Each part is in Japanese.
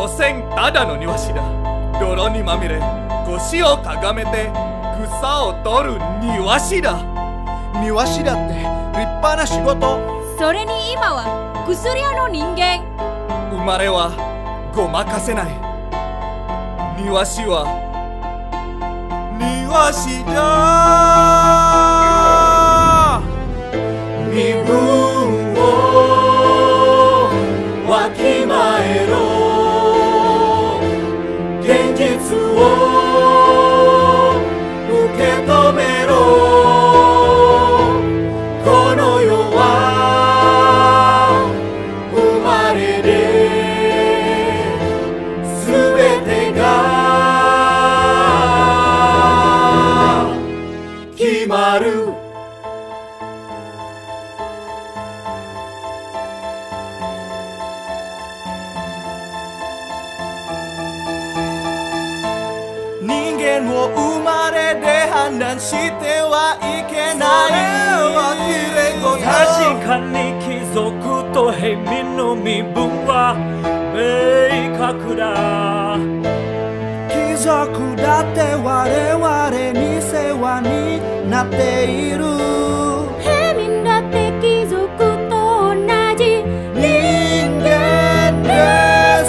所詮ただの庭師だ。泥にまみれ腰をかがめて草を取る庭師だ。 庭師だって立派な仕事。 それに今は薬屋の人間。 生まれはごまかせない。庭師は庭師だ。身分をわきまえろ。現実を受け止めろ。この世は生まれで全てが決まる。人間を生まれで判断してはいけない。 確かに貴族と平民の身分は明確だ。 貴族だって我々に世話になっている。 平民だって貴族と同じ人間です。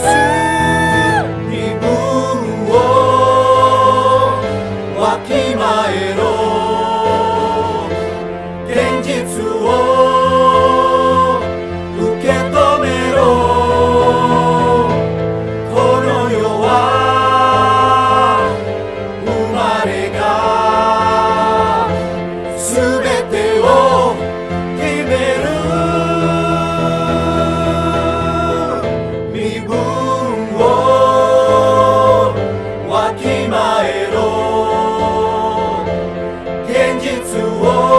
身分をわきまえろ。現実を受け止めろ。この世は生まれが全てを決める。身分をわきまえろ。現実を